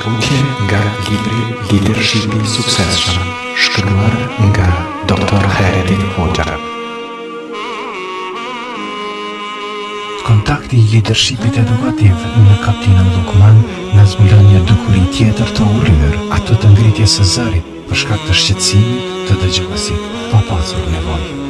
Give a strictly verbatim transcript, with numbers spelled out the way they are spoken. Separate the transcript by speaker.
Speaker 1: Shkruajtje nga libri Leadershipi i Suksesshëm, shkruar nga doktor Khaireddin Hoxha.
Speaker 2: Kontakti i leadershipit edukativ në kaptinën Lukman na zbulon një dukuri tjetër të urryer, atë të ngritjes së zërit për shkak të shqetësimit të dëgjuesit pa pasur nevojë.